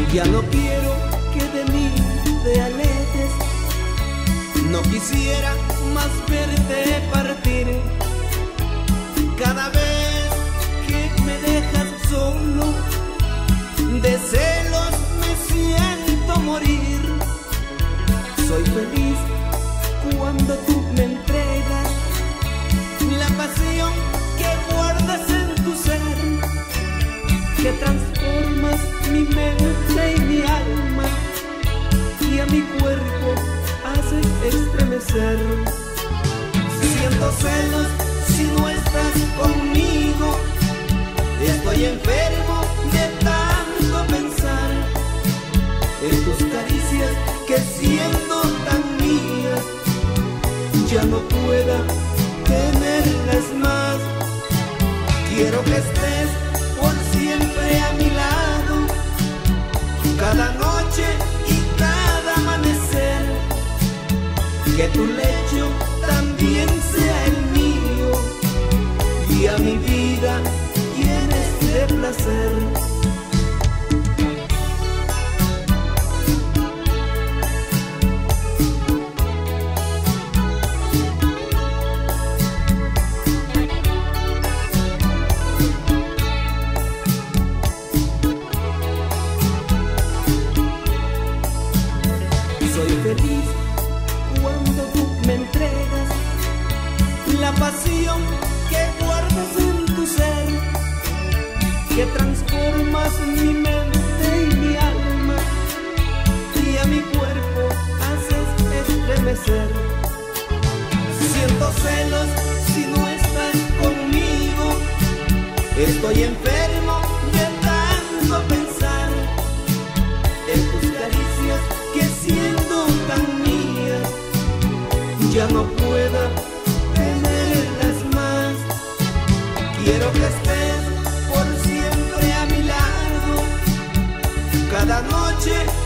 Ya no quiero que de mí te alejes, no quisiera más verte partir. Cada vez que me dejas solo, de celos me siento morir. Soy feliz cuando tú me entregas la pasión que guardas en tu ser, que transformas mi mente y mi alma, y a mi cuerpo haces estremecer. Siento celos si no estás conmigo, estoy enfermo de tanto pensar en tus caricias que siendo tan mías ya no pueda tenerlas más. Quiero que estés por siempre a mi lado, cada noche y cada amanecer, que tu lecho también sea el mío y a mi vida llenes de placer. Soy feliz cuando tú me entregas la pasión que guardas en tu ser, que transformas mi mente y mi alma, y a mi cuerpo haces estremecer. Siento celos si no estás conmigo, estoy enfermo de tanto pensar en tus caricias que siendo tan mías ya no pueda tenerlas más. Quiero que estés por siempre a mi lado, cada noche